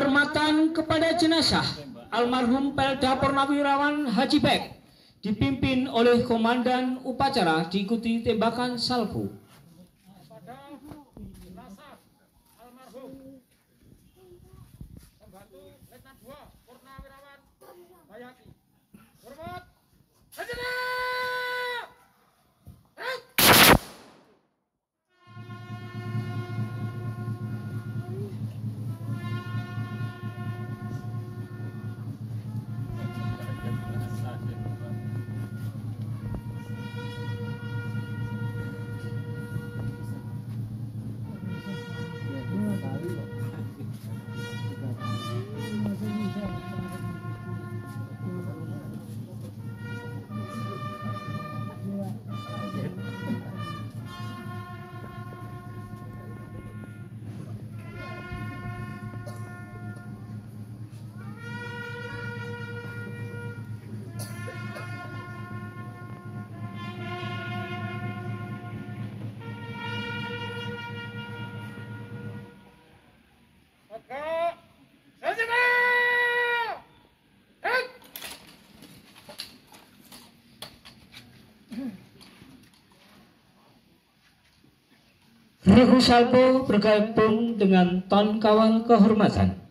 Penghormatan kepada jenazah almarhum Pelda Purnawirawan Haji Bek dipimpin oleh Komandan Upacara diikuti tembakan salvo. Pada jenazah almarhum Pembantu Letnan 2 Purnawirawan Bayati. Hormat sejenak. Regu salvo bergabung dengan ton kawal kehormatan.